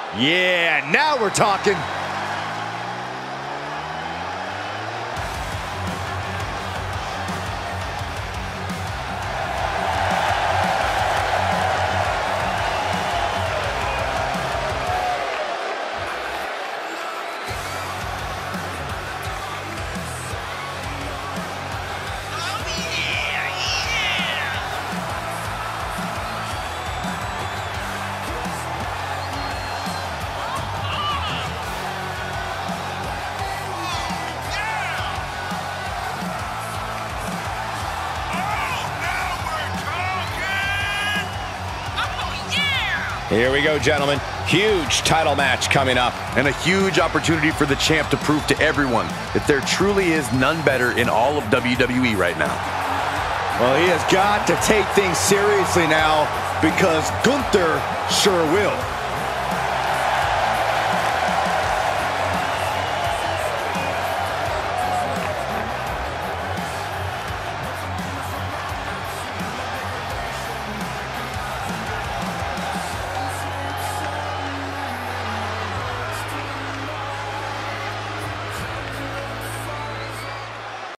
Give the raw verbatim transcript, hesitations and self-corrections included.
Yeah, now we're talking. Here we go, gentlemen. Huge title match coming up. And a huge opportunity for the champ to prove to everyone that there truly is none better in all of W W E right now. Well, he has got to take things seriously now because Gunther sure will.